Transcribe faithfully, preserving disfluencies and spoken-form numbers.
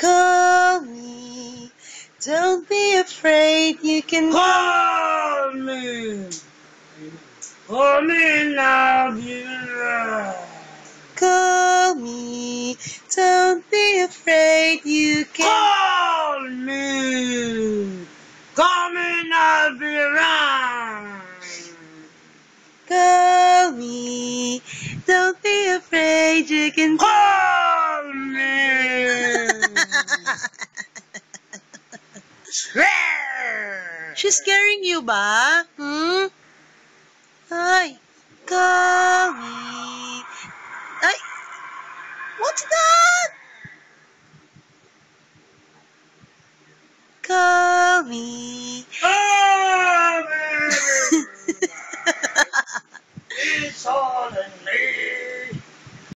Call me. Don't be afraid, you can call me. Call me now, dear. Call me. Don't be afraid, you can call me. Call me now, dear. Call me. Don't be afraid, you can call me. She's scaring you ba? Hmm? Ay, call me. Ay, what's that? Call me.